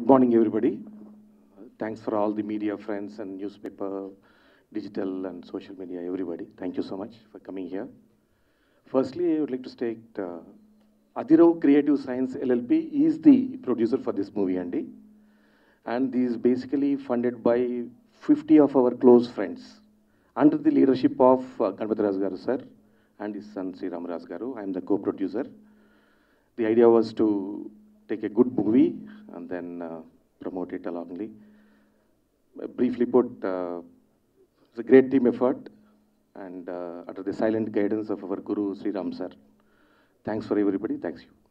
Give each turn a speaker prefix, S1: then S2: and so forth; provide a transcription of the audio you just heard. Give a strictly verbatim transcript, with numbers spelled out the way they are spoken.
S1: morning, everybody. Thanks for all the media friends and newspaper, digital and social media, everybody. Thank you so much for coming here. Firstly, I would like to state uh, Adhiroh Creative Science L L P is the producer for this movie, Andy. And this is basically funded by fifty of our close friends. Under the leadership of uh, Bhupathi Raja garu, sir, and his son, Sri Ramarao garu. I am the co-producer. The idea was to take a good movie and then uh, promote it alongly. Uh, briefly put, uh, it's a great team effort and uh, under the silent guidance of our Guru Sri Ram sir. Thanks for everybody. Thanks you.